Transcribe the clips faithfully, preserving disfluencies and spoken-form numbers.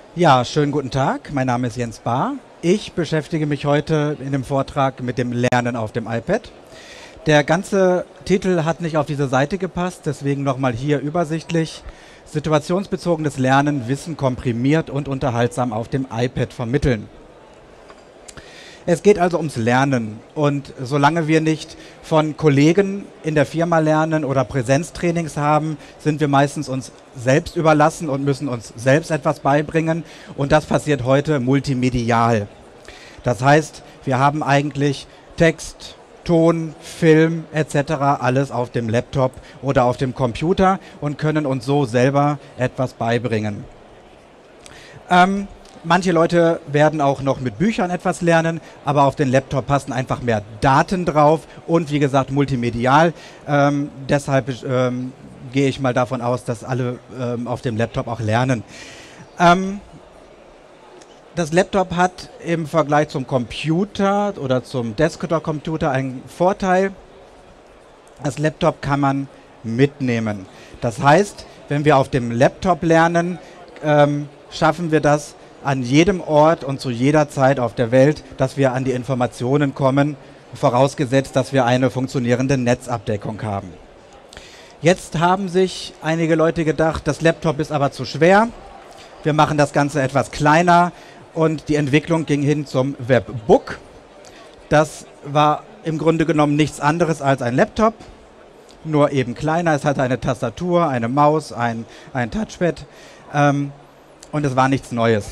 Ja, schönen guten Tag. Mein Name ist Jens Bahr. Ich beschäftige mich heute in dem Vortrag mit dem Lernen auf dem iPad. Der ganze Titel hat nicht auf diese Seite gepasst, deswegen nochmal hier übersichtlich. Situationsbezogenes Lernen, Wissen komprimiert und unterhaltsam auf dem iPad vermitteln. Es geht also ums Lernen, und solange wir nicht von Kollegen in der Firma lernen oder Präsenztrainings haben, sind wir meistens uns selbst überlassen und müssen uns selbst etwas beibringen, und das passiert heute multimedial. Das heißt, wir haben eigentlich Text, Ton, Film et cetera alles auf dem Laptop oder auf dem Computer und können uns so selber etwas beibringen. Ähm, Manche Leute werden auch noch mit Büchern etwas lernen, aber auf den Laptop passen einfach mehr Daten drauf und wie gesagt multimedial. Ähm, deshalb ähm, gehe ich mal davon aus, dass alle ähm, auf dem Laptop auch lernen. Ähm, das Laptop hat im Vergleich zum Computer oder zum Desktop-Computer einen Vorteil. Das Laptop kann man mitnehmen. Das heißt, wenn wir auf dem Laptop lernen, ähm, schaffen wir das an jedem Ort und zu jeder Zeit auf der Welt, dass wir an die Informationen kommen, vorausgesetzt, dass wir eine funktionierende Netzabdeckung haben. Jetzt haben sich einige Leute gedacht, das Laptop ist aber zu schwer, wir machen das Ganze etwas kleiner, und die Entwicklung ging hin zum Webbook. Das war im Grunde genommen nichts anderes als ein Laptop, nur eben kleiner. Es hatte eine Tastatur, eine Maus, ein, ein Touchpad ähm, und es war nichts Neues.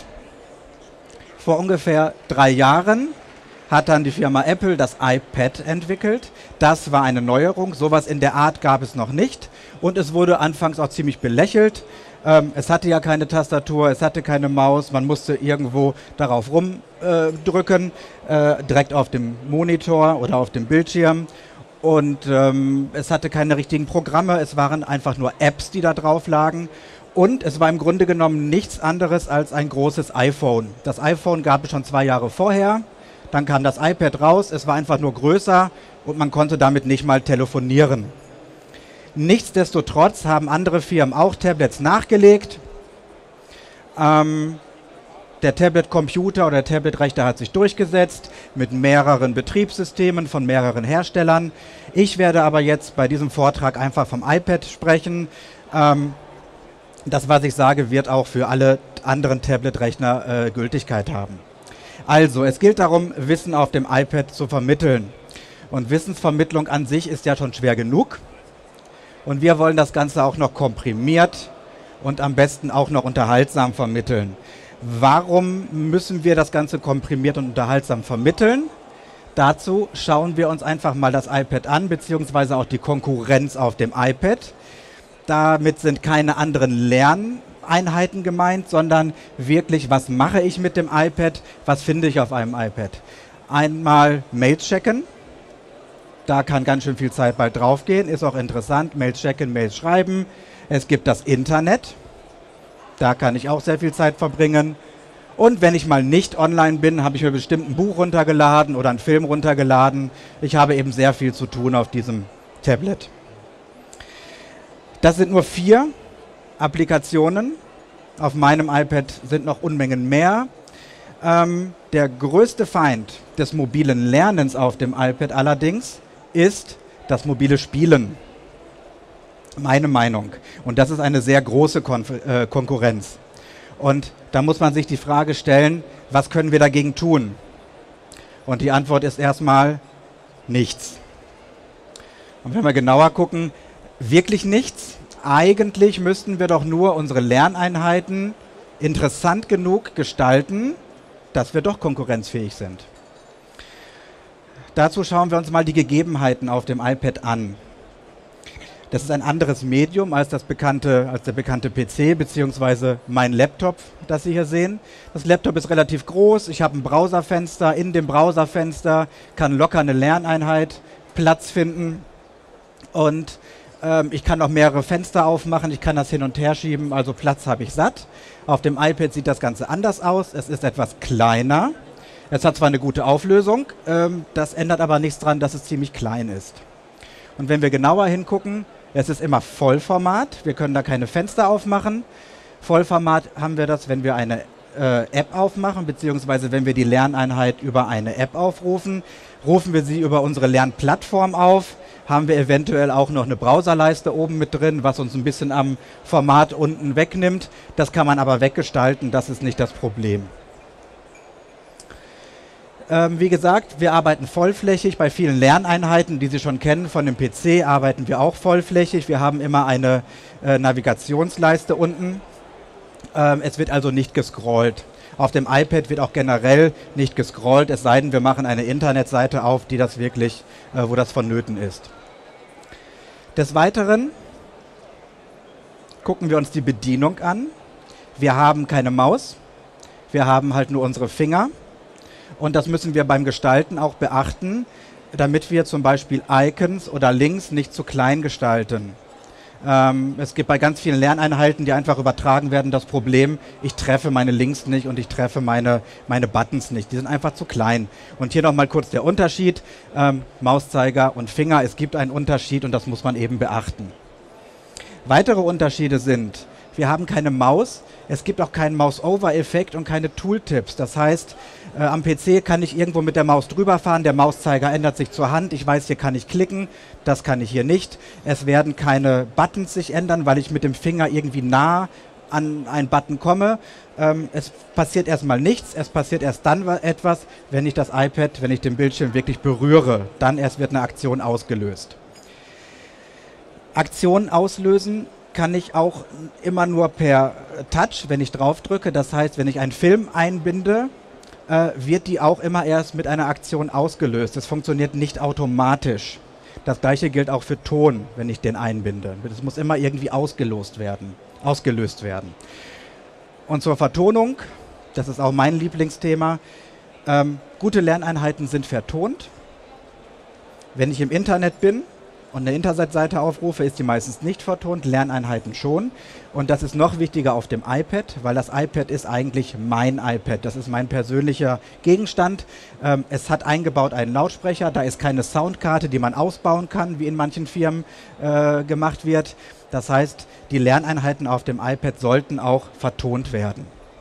Vor ungefähr drei Jahren hat dann die Firma Apple das iPad entwickelt. Das war eine Neuerung, sowas in der Art gab es noch nicht, und es wurde anfangs auch ziemlich belächelt. Ähm, es hatte ja keine Tastatur, es hatte keine Maus, man musste irgendwo darauf rumdrücken, äh, äh, direkt auf dem Monitor oder auf dem Bildschirm. Und ähm, es hatte keine richtigen Programme, es waren einfach nur Apps, die da drauf lagen. Und es war im Grunde genommen nichts anderes als ein großes iPhone. Das iPhone gab es schon zwei Jahre vorher, dann kam das iPad raus, es war einfach nur größer und man konnte damit nicht mal telefonieren. Nichtsdestotrotz haben andere Firmen auch Tablets nachgelegt. Ähm, der Tablet-Computer oder der Tablet-Rechner hat sich durchgesetzt mit mehreren Betriebssystemen von mehreren Herstellern. Ich werde aber jetzt bei diesem Vortrag einfach vom iPad sprechen. Ähm, Das, was ich sage, wird auch für alle anderen Tablet-Rechner äh, Gültigkeit haben. Also, es gilt darum, Wissen auf dem iPad zu vermitteln. Und Wissensvermittlung an sich ist ja schon schwer genug. Und wir wollen das Ganze auch noch komprimiert und am besten auch noch unterhaltsam vermitteln. Warum müssen wir das Ganze komprimiert und unterhaltsam vermitteln? Dazu schauen wir uns einfach mal das iPad an, beziehungsweise auch die Konkurrenz auf dem iPad. Damit sind keine anderen Lerneinheiten gemeint, sondern wirklich, was mache ich mit dem iPad, was finde ich auf einem iPad. Einmal Mails checken, da kann ganz schön viel Zeit bald draufgehen, ist auch interessant, Mails checken, Mails schreiben. Es gibt das Internet, da kann ich auch sehr viel Zeit verbringen. Und wenn ich mal nicht online bin, habe ich mir bestimmt ein Buch runtergeladen oder einen Film runtergeladen. Ich habe eben sehr viel zu tun auf diesem Tablet. Das sind nur vier Applikationen. Auf meinem iPad sind noch Unmengen mehr. Ähm, der größte Feind des mobilen Lernens auf dem iPad allerdings ist das mobile Spielen. Meine Meinung. Und das ist eine sehr große Konf- äh, Konkurrenz. Und da muss man sich die Frage stellen, was können wir dagegen tun? Und die Antwort ist erstmal nichts. Und wenn wir genauer gucken, wirklich nichts. Eigentlich müssten wir doch nur unsere Lerneinheiten interessant genug gestalten, dass wir doch konkurrenzfähig sind. Dazu schauen wir uns mal die Gegebenheiten auf dem iPad an. Das ist ein anderes Medium als, das bekannte, als der bekannte P C bzw. mein Laptop, das Sie hier sehen. Das Laptop ist relativ groß, ich habe ein Browserfenster, in dem Browserfenster kann locker eine Lerneinheit Platz finden, und ähm, ich kann noch mehrere Fenster aufmachen, ich kann das hin und her schieben, also Platz habe ich satt. Auf dem iPad sieht das Ganze anders aus, es ist etwas kleiner, es hat zwar eine gute Auflösung, ähm, das ändert aber nichts daran, dass es ziemlich klein ist. Und wenn wir genauer hingucken, es ist immer Vollformat, wir können da keine Fenster aufmachen. Vollformat haben wir das, wenn wir eine äh, App aufmachen, beziehungsweise wenn wir die Lerneinheit über eine App aufrufen, rufen wir sie über unsere Lernplattform auf, haben wir eventuell auch noch eine Browserleiste oben mit drin, was uns ein bisschen am Format unten wegnimmt. Das kann man aber weggestalten, das ist nicht das Problem. Ähm, wie gesagt, wir arbeiten vollflächig. Bei vielen Lerneinheiten, die Sie schon kennen von dem P C, arbeiten wir auch vollflächig. Wir haben immer eine äh, Navigationsleiste unten. Ähm, es wird also nicht gescrollt. Auf dem iPad wird auch generell nicht gescrollt, es sei denn, wir machen eine Internetseite auf, die das wirklich, äh, wo das vonnöten ist. Des Weiteren gucken wir uns die Bedienung an. Wir haben keine Maus, wir haben halt nur unsere Finger. Und das müssen wir beim Gestalten auch beachten, damit wir zum Beispiel Icons oder Links nicht zu klein gestalten. Ähm, es gibt bei ganz vielen Lerneinheiten, die einfach übertragen werden, das Problem, ich treffe meine Links nicht und ich treffe meine, meine Buttons nicht. Die sind einfach zu klein. Und hier nochmal kurz der Unterschied, ähm, Mauszeiger und Finger, es gibt einen Unterschied und das muss man eben beachten. Weitere Unterschiede sind, wir haben keine Maus, es gibt auch keinen Mouse-Over-Effekt und keine Tooltips. Das heißt, äh, am P C kann ich irgendwo mit der Maus drüber fahren, der Mauszeiger ändert sich zur Hand, ich weiß, hier kann ich klicken, das kann ich hier nicht. Es werden keine Buttons sich ändern, weil ich mit dem Finger irgendwie nah an einen Button komme. Ähm, es passiert erstmal nichts, es passiert erst dann etwas, wenn ich das iPad, wenn ich den Bildschirm wirklich berühre, dann erst wird eine Aktion ausgelöst. Aktionen auslösen kann ich auch immer nur per Touch, wenn ich drauf drücke. Das heißt, wenn ich einen Film einbinde, äh, wird die auch immer erst mit einer Aktion ausgelöst. Das funktioniert nicht automatisch. Das gleiche gilt auch für Ton, wenn ich den einbinde. Das muss immer irgendwie ausgelost werden, ausgelöst werden. Und zur Vertonung, das ist auch mein Lieblingsthema, ähm, gute Lerneinheiten sind vertont. Wenn ich im Internet bin und eine Internetseite aufrufe, ist die meistens nicht vertont, Lerneinheiten schon. Und das ist noch wichtiger auf dem iPad, weil das iPad ist eigentlich mein iPad. Das ist mein persönlicher Gegenstand. Ähm, es hat eingebaut einen Lautsprecher, da ist keine Soundkarte, die man ausbauen kann, wie in manchen Firmen äh, gemacht wird. Das heißt, die Lerneinheiten auf dem iPad sollten auch vertont werden.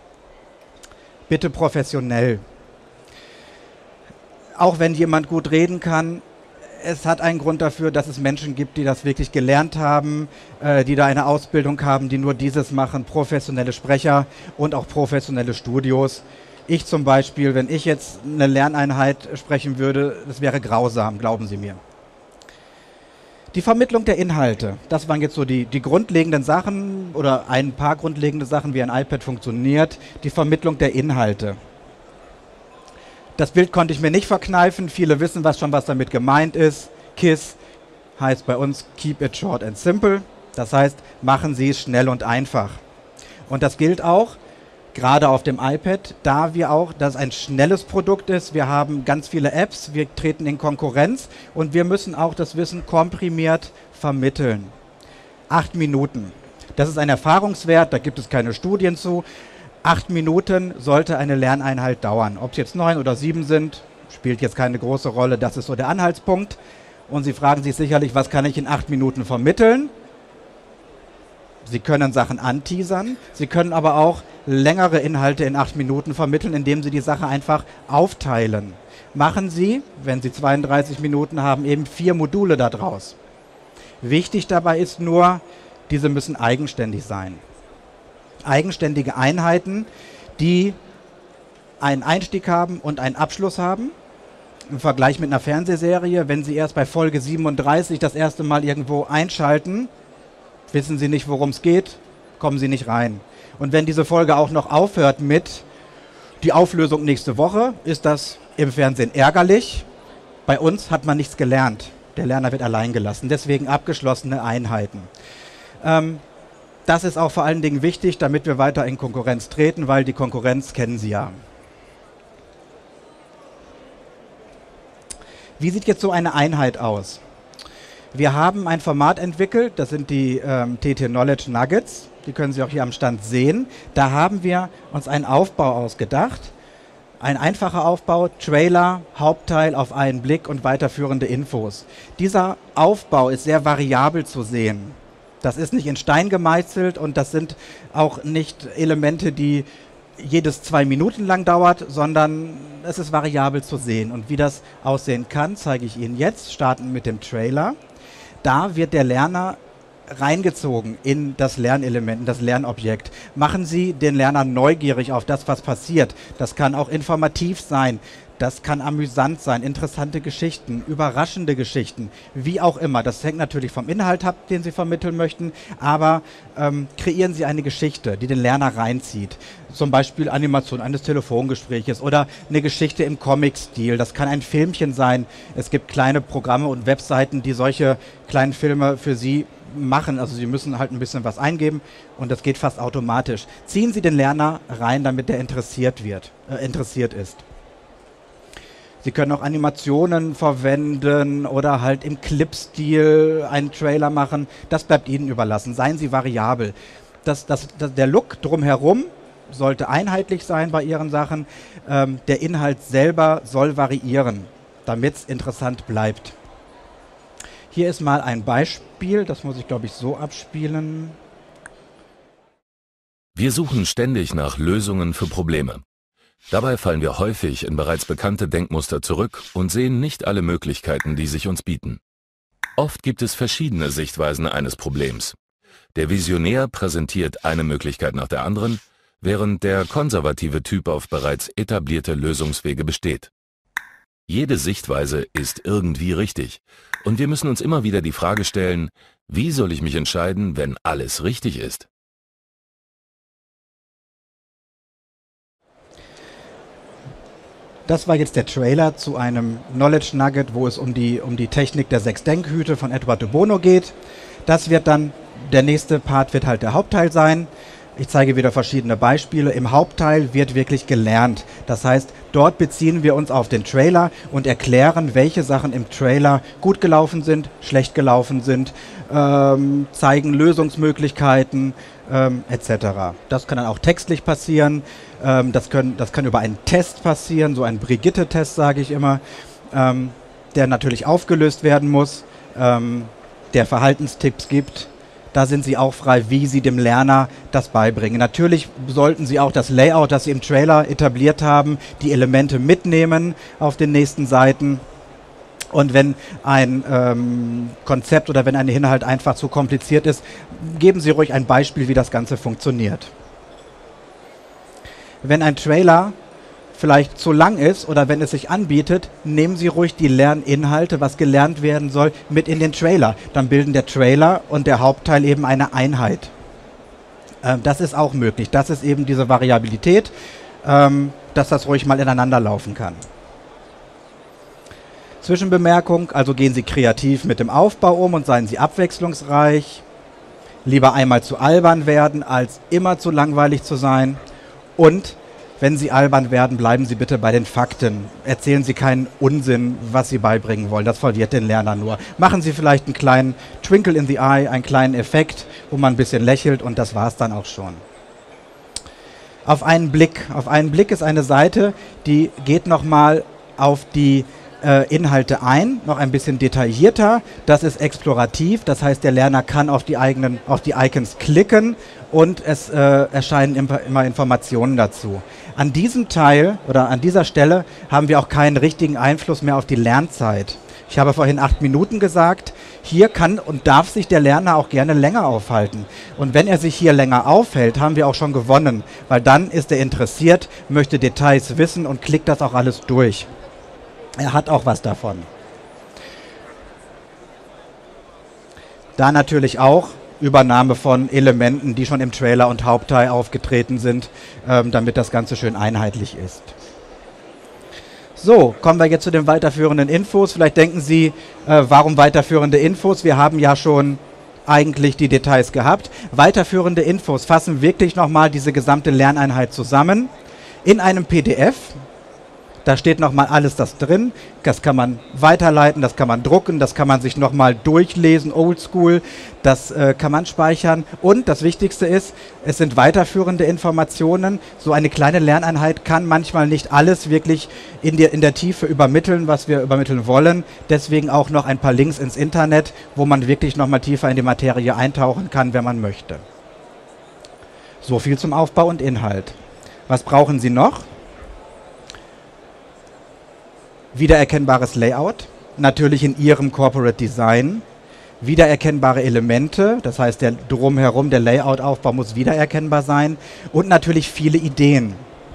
Bitte professionell. Auch wenn jemand gut reden kann, es hat einen Grund dafür, dass es Menschen gibt, die das wirklich gelernt haben, äh, die da eine Ausbildung haben, die nur dieses machen, professionelle Sprecher und auch professionelle Studios. Ich zum Beispiel, wenn ich jetzt eine Lerneinheit sprechen würde, das wäre grausam, glauben Sie mir. Die Vermittlung der Inhalte, das waren jetzt so die, die grundlegenden Sachen oder ein paar grundlegende Sachen, wie ein iPad funktioniert. Die Vermittlung der Inhalte. Das Bild konnte ich mir nicht verkneifen. Viele wissen was schon, was damit gemeint ist. KISS heißt bei uns Keep it short and simple. Das heißt, machen Sie es schnell und einfach. Und das gilt auch gerade auf dem iPad, da wir auch, dass es ein schnelles Produkt ist. Wir haben ganz viele Apps, wir treten in Konkurrenz und wir müssen auch das Wissen komprimiert vermitteln. Acht Minuten. Das ist ein Erfahrungswert, da gibt es keine Studien zu. Acht Minuten sollte eine Lerneinheit dauern. Ob es jetzt neun oder sieben sind, spielt jetzt keine große Rolle. Das ist so der Anhaltspunkt. Und Sie fragen sich sicherlich, was kann ich in acht Minuten vermitteln? Sie können Sachen anteasern. Sie können aber auch längere Inhalte in acht Minuten vermitteln, indem Sie die Sache einfach aufteilen. Machen Sie, wenn Sie zweiunddreißig Minuten haben, eben vier Module daraus. Wichtig dabei ist nur, diese müssen eigenständig sein. Eigenständige Einheiten, die einen Einstieg haben und einen Abschluss haben. Im Vergleich mit einer Fernsehserie, wenn Sie erst bei Folge siebenunddreißig das erste Mal irgendwo einschalten, wissen Sie nicht, worum es geht, kommen Sie nicht rein. Und wenn diese Folge auch noch aufhört mit die Auflösung nächste Woche, ist das im Fernsehen ärgerlich. Bei uns hat man nichts gelernt. Der Lerner wird allein gelassen. Deswegen abgeschlossene Einheiten. Ähm, Das ist auch vor allen Dingen wichtig, damit wir weiter in Konkurrenz treten, weil die Konkurrenz kennen Sie ja. Wie sieht jetzt so eine Einheit aus? Wir haben ein Format entwickelt, das sind die ähm, T T Knowledge Nuggets, die können Sie auch hier am Stand sehen. Da haben wir uns einen Aufbau ausgedacht. Ein einfacher Aufbau, Trailer, Hauptteil auf einen Blick und weiterführende Infos. Dieser Aufbau ist sehr variabel zu sehen. Das ist nicht in Stein gemeißelt und das sind auch nicht Elemente, die jedes zwei Minuten lang dauert, sondern es ist variabel zu sehen. Und wie das aussehen kann, zeige ich Ihnen jetzt. Starten mit dem Trailer. Da wird der Lerner reingezogen in das Lernelement, in das Lernobjekt. Machen Sie den Lerner neugierig auf das, was passiert. Das kann auch informativ sein. Das kann amüsant sein, interessante Geschichten, überraschende Geschichten, wie auch immer. Das hängt natürlich vom Inhalt ab, den Sie vermitteln möchten, aber ähm, kreieren Sie eine Geschichte, die den Lerner reinzieht. Zum Beispiel Animation eines Telefongespräches oder eine Geschichte im Comic-Stil. Das kann ein Filmchen sein. Es gibt kleine Programme und Webseiten, die solche kleinen Filme für Sie machen. Also Sie müssen halt ein bisschen was eingeben und das geht fast automatisch. Ziehen Sie den Lerner rein, damit er interessiert wird, äh, interessiert ist. Sie können auch Animationen verwenden oder halt im Clip-Stil einen Trailer machen. Das bleibt Ihnen überlassen. Seien Sie variabel. Das, das, das, der Look drumherum sollte einheitlich sein bei Ihren Sachen. Ähm, der Inhalt selber soll variieren, damit es interessant bleibt. Hier ist mal ein Beispiel. Das muss ich, glaube ich, so abspielen. Wir suchen ständig nach Lösungen für Probleme. Dabei fallen wir häufig in bereits bekannte Denkmuster zurück und sehen nicht alle Möglichkeiten, die sich uns bieten. Oft gibt es verschiedene Sichtweisen eines Problems. Der Visionär präsentiert eine Möglichkeit nach der anderen, während der konservative Typ auf bereits etablierte Lösungswege besteht. Jede Sichtweise ist irgendwie richtig und wir müssen uns immer wieder die Frage stellen, wie soll ich mich entscheiden, wenn alles richtig ist? Das war jetzt der Trailer zu einem Knowledge Nugget, wo es um die, um die Technik der sechs Denkhüte von Edward de Bono geht. Das wird dann, der nächste Part wird halt der Hauptteil sein. Ich zeige wieder verschiedene Beispiele. Im Hauptteil wird wirklich gelernt. Das heißt, dort beziehen wir uns auf den Trailer und erklären, welche Sachen im Trailer gut gelaufen sind, schlecht gelaufen sind, ähm, zeigen Lösungsmöglichkeiten ähm, et cetera. Das kann dann auch textlich passieren. Ähm, das, können, das kann über einen Test passieren, so ein Brigitte-Test, sage ich immer, ähm, der natürlich aufgelöst werden muss, ähm, der Verhaltenstipps gibt. Da sind Sie auch frei, wie Sie dem Lerner das beibringen. Natürlich sollten Sie auch das Layout, das Sie im Trailer etabliert haben, die Elemente mitnehmen auf den nächsten Seiten. Und wenn ein ähm, Konzept oder wenn ein Inhalt einfach zu kompliziert ist, geben Sie ruhig ein Beispiel, wie das Ganze funktioniert. Wenn ein Trailer vielleicht zu lang ist oder wenn es sich anbietet, nehmen Sie ruhig die Lerninhalte, was gelernt werden soll, mit in den Trailer. Dann bilden der Trailer und der Hauptteil eben eine Einheit. Ähm, das ist auch möglich. Das ist eben diese Variabilität, ähm, dass das ruhig mal ineinander laufen kann. Zwischenbemerkung, also gehen Sie kreativ mit dem Aufbau um und seien Sie abwechslungsreich. Lieber einmal zu albern werden, als immer zu langweilig zu sein. Und wenn Sie albern werden, bleiben Sie bitte bei den Fakten. Erzählen Sie keinen Unsinn, was Sie beibringen wollen. Das verwirrt den Lerner nur. Machen Sie vielleicht einen kleinen Twinkle in the Eye, einen kleinen Effekt, wo man ein bisschen lächelt und das war es dann auch schon. Auf einen Blick. Auf einen Blick ist eine Seite, die geht nochmal auf die äh, Inhalte ein, noch ein bisschen detaillierter. Das ist explorativ, das heißt, der Lerner kann auf die eigenen, auf die Icons klicken und es äh, erscheinen immer Informationen dazu. An diesem Teil oder an dieser Stelle haben wir auch keinen richtigen Einfluss mehr auf die Lernzeit. Ich habe vorhin acht Minuten gesagt. Hier kann und darf sich der Lerner auch gerne länger aufhalten. Und wenn er sich hier länger aufhält, haben wir auch schon gewonnen, weil dann ist er interessiert, möchte Details wissen und klickt das auch alles durch. Er hat auch was davon. Da natürlich auch Übernahme von Elementen, die schon im Trailer und Hauptteil aufgetreten sind, ähm, damit das Ganze schön einheitlich ist. So, kommen wir jetzt zu den weiterführenden Infos. Vielleicht denken Sie, äh, warum weiterführende Infos? Wir haben ja schon eigentlich die Details gehabt. Weiterführende Infos fassen wirklich nochmal diese gesamte Lerneinheit zusammen in einem P D F. Da steht nochmal alles das drin. Das kann man weiterleiten, das kann man drucken, das kann man sich nochmal durchlesen, oldschool. Das äh, kann man speichern. Und das Wichtigste ist, es sind weiterführende Informationen. So eine kleine Lerneinheit kann manchmal nicht alles wirklich in der, in der Tiefe übermitteln, was wir übermitteln wollen. Deswegen auch noch ein paar Links ins Internet, wo man wirklich nochmal tiefer in die Materie eintauchen kann, wenn man möchte. So viel zum Aufbau und Inhalt. Was brauchen Sie noch? Wiedererkennbares Layout, natürlich in Ihrem Corporate Design. Wiedererkennbare Elemente, das heißt, der drumherum, der Layout-Aufbau muss wiedererkennbar sein. Und natürlich viele Ideen.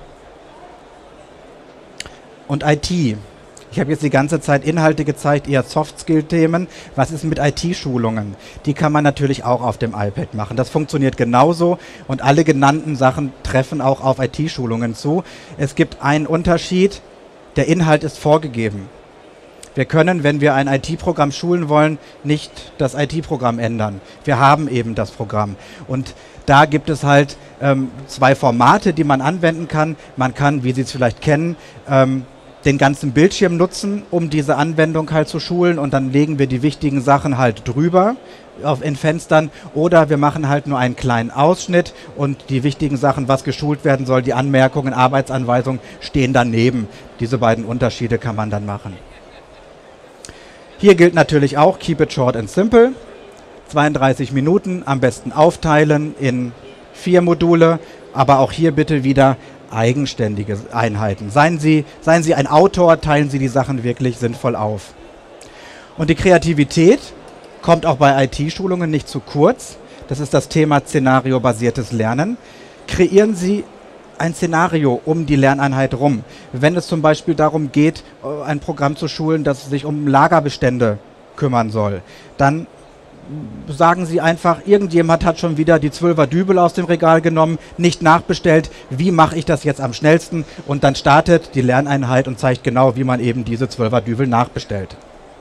Und I T. Ich habe jetzt die ganze Zeit Inhalte gezeigt, eher Soft-Skill-Themen. Was ist mit I T-Schulungen? Die kann man natürlich auch auf dem iPad machen. Das funktioniert genauso und alle genannten Sachen treffen auch auf I T-Schulungen zu. Es gibt einen Unterschied, der Inhalt ist vorgegeben. Wir können, wenn wir ein I T-Programm schulen wollen, nicht das I T-Programm ändern. Wir haben eben das Programm. Und da gibt es halt ähm, zwei Formate, die man anwenden kann. Man kann, wie Sie es vielleicht kennen, ähm, den ganzen Bildschirm nutzen, um diese Anwendung halt zu schulen, und dann legen wir die wichtigen Sachen halt drüber auf, in Fenstern, oder wir machen halt nur einen kleinen Ausschnitt und die wichtigen Sachen, was geschult werden soll, die Anmerkungen, Arbeitsanweisungen stehen daneben. Diese beiden Unterschiede kann man dann machen. Hier gilt natürlich auch, keep it short and simple. zweiunddreißig Minuten, am besten aufteilen in vier Module, aber auch hier bitte wieder eigenständige Einheiten. Seien Sie, seien Sie ein Autor, teilen Sie die Sachen wirklich sinnvoll auf. Und die Kreativität kommt auch bei I T-Schulungen nicht zu kurz. Das ist das Thema szenariobasiertes Lernen. Kreieren Sie ein Szenario um die Lerneinheit rum. Wenn es zum Beispiel darum geht, ein Programm zu schulen, das sich um Lagerbestände kümmern soll, dann sagen Sie einfach, irgendjemand hat schon wieder die zwölfer Dübel aus dem Regal genommen, nicht nachbestellt, wie mache ich das jetzt am schnellsten? Und dann startet die Lerneinheit und zeigt genau, wie man eben diese zwölfer Dübel nachbestellt.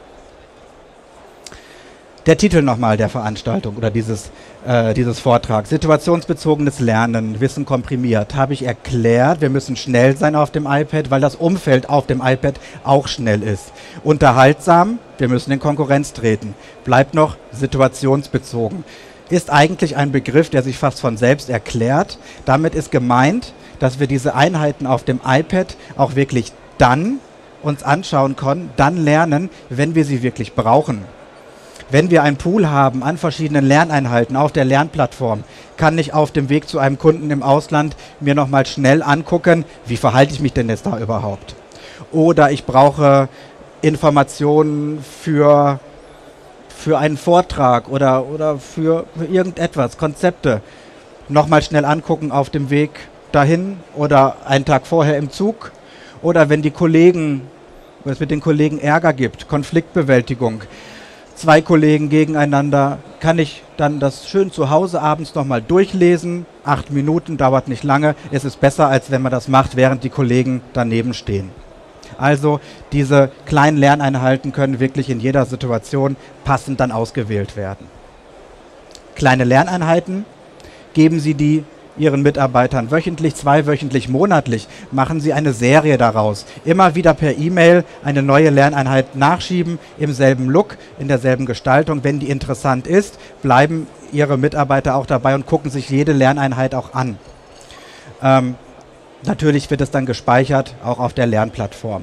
Der Titel nochmal der Veranstaltung oder dieses, äh, dieses Vortrags: Situationsbezogenes Lernen, Wissen komprimiert. Habe ich erklärt, wir müssen schnell sein auf dem iPad, weil das Umfeld auf dem iPad auch schnell ist. Unterhaltsam, wir müssen in Konkurrenz treten. Bleibt noch situationsbezogen. Ist eigentlich ein Begriff, der sich fast von selbst erklärt. Damit ist gemeint, dass wir diese Einheiten auf dem iPad auch wirklich dann uns anschauen können, dann lernen, wenn wir sie wirklich brauchen. Wenn wir einen Pool haben an verschiedenen Lerneinheiten auf der Lernplattform, kann ich auf dem Weg zu einem Kunden im Ausland mir nochmal schnell angucken, wie verhalte ich mich denn jetzt da überhaupt? Oder ich brauche Informationen für, für einen Vortrag oder, oder für, für irgendetwas, Konzepte. Nochmal schnell angucken auf dem Weg dahin oder einen Tag vorher im Zug. Oder wenn die Kollegen, wenn es mit den Kollegen Ärger gibt, Konfliktbewältigung, zwei Kollegen gegeneinander, kann ich dann das schön zu Hause abends nochmal durchlesen. Acht Minuten, dauert nicht lange. Es ist besser, als wenn man das macht, während die Kollegen daneben stehen. Also diese kleinen Lerneinheiten können wirklich in jeder Situation passend dann ausgewählt werden. Kleine Lerneinheiten, geben Sie die Ihren Mitarbeitern wöchentlich, zweiwöchentlich, monatlich. Machen Sie eine Serie daraus. Immer wieder per E-Mail eine neue Lerneinheit nachschieben, im selben Look, in derselben Gestaltung. Wenn die interessant ist, bleiben Ihre Mitarbeiter auch dabei und gucken sich jede Lerneinheit auch an. Ähm, natürlich wird es dann gespeichert, auch auf der Lernplattform.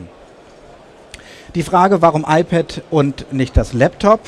Die Frage, warum iPad und nicht das Laptop?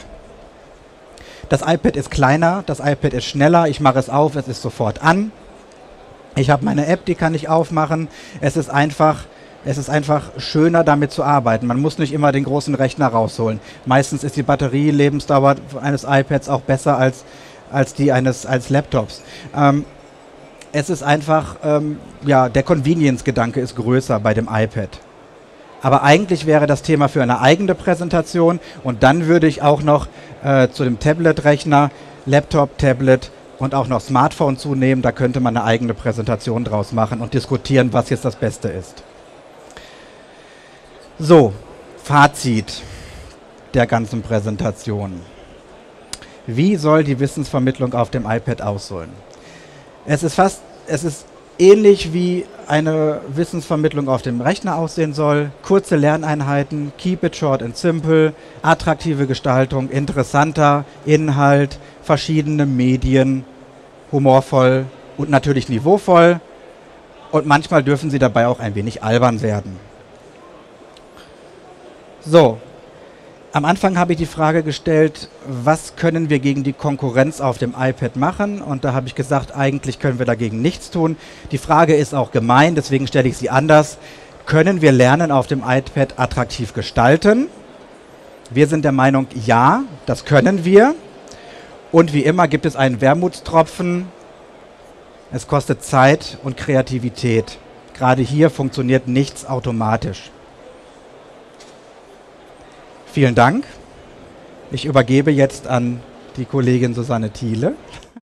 Das iPad ist kleiner, das iPad ist schneller, ich mache es auf, es ist sofort an. Ich habe meine App, die kann ich aufmachen. Es ist einfach, es ist einfach schöner, damit zu arbeiten. Man muss nicht immer den großen Rechner rausholen. Meistens ist die Batterielebensdauer eines iPads auch besser als, als die eines als Laptops. Ähm, es ist einfach, ähm, ja, der Convenience-Gedanke ist größer bei dem iPad. Aber eigentlich wäre das Thema für eine eigene Präsentation, und dann würde ich auch noch äh, zu dem Tablet-Rechner, Laptop, Tablet und auch noch Smartphone zunehmen. Da könnte man eine eigene Präsentation draus machen und diskutieren, was jetzt das Beste ist. So, Fazit der ganzen Präsentation. Wie soll die Wissensvermittlung auf dem iPad aussehen? Es ist fast, es ist ähnlich wie eine Wissensvermittlung auf dem Rechner aussehen soll. Kurze Lerneinheiten, keep it short and simple, attraktive Gestaltung, interessanter Inhalt, verschiedene Medien, humorvoll und natürlich niveauvoll. Und manchmal dürfen Sie dabei auch ein wenig albern werden. So, Am Anfang habe ich die Frage gestellt, was können wir gegen die Konkurrenz auf dem iPad machen? Und da habe ich gesagt, eigentlich können wir dagegen nichts tun. Die Frage ist auch gemein, deswegen stelle ich sie anders. Können wir Lernen auf dem iPad attraktiv gestalten? Wir sind der Meinung, ja, das können wir. Und wie immer gibt es einen Wermutstropfen. Es kostet Zeit und Kreativität. Gerade hier funktioniert nichts automatisch. Vielen Dank. Ich übergebe jetzt an die Kollegin Susanne Thiele.